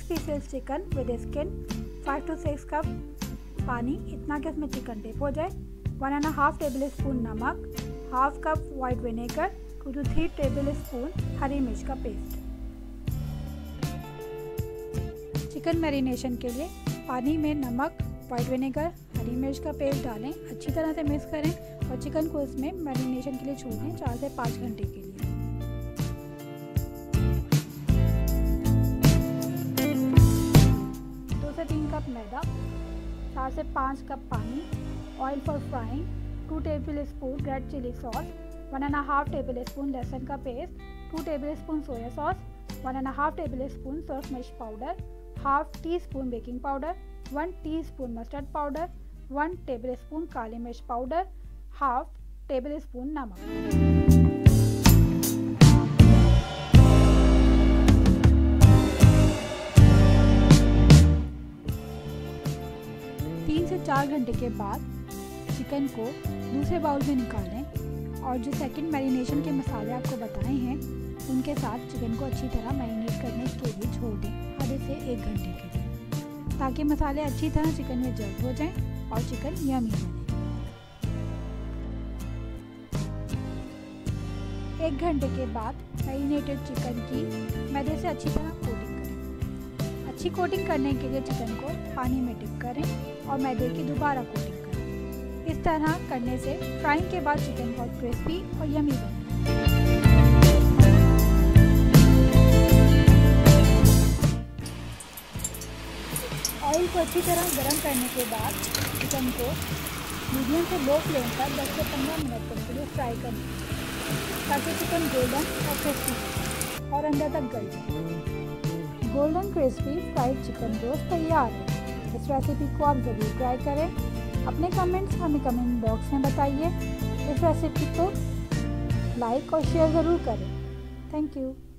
Pieces chicken with skin, 5 to 6 cup पानी, इतना कि उसमें चिकन डिप हो जाए, 1.5 टेबल स्पून नमक, half cup white vinegar, 2 to 3 tablespoon हरी मिर्च का पेस्ट। चिकन मैरिनेशन के लिए पानी में नमक, वाइट विनेगर, हरी मिर्च का पेस्ट डालें, अच्छी तरह से मिक्स करें और चिकन को इसमें मैरिनेशन के लिए छोड़ दें 4 से 5 घंटे के लिए। 2 से 3 कप मैदा, 4 से 5 कप पानी, oil for frying, 2 tablespoon red chilli sauce, 1.5 tablespoon लहसुन का paste, 2 tablespoon soya sauce, 1.5 tablespoon सर्फ मैश powder, half teaspoon baking powder, 1 teaspoon mustard powder, 1 tablespoon काली मिर्च पाउडर, हाफ टेबल स्पून नमक। 3 से 4 घंटे के बाद चिकन को दूसरे बाउल में निकालें और जो सेकंड मैरिनेशन के मसाले आपको बताए हैं उनके साथ चिकन को अच्छी तरह मैरिनेट करने के लिए छोड़ दें आधे से 1 घंटे के लिए, ताकि मसाले अच्छी तरह चिकन में जल्द हो जाएं और चिकन यमी बने। 1 घंटे के बाद मैरिनेटेड चिकन की मैदे से अच्छी तरह कोटिंग करें। अच्छी कोटिंग करने के लिए चिकन को पानी में डिप करें और मैदे की दोबारा कोटिंग करें। इस तरह करने से फ्राइंग के बाद चिकन बहुत क्रिस्पी और यमी बने। ऑयल को अच्छी तरह गर्म करने के बाद चिकन को मीडियम से लो फ्लेम पर 10 से 15 मिनट तक के लिए फ्राई करें, ताकि चिकन गोल्डन और क्रिस्पी और अंदर तक गल जाए। Golden crispy fried chicken roast तैयार है। इस रेसिपी को आप ज़रूर ट्राई करें। अपने कमेंट्स हमें कमेंट बॉक्स में बताइए। इस रेसिपी को लाइक और शेयर ज़रूर करें। Thank you.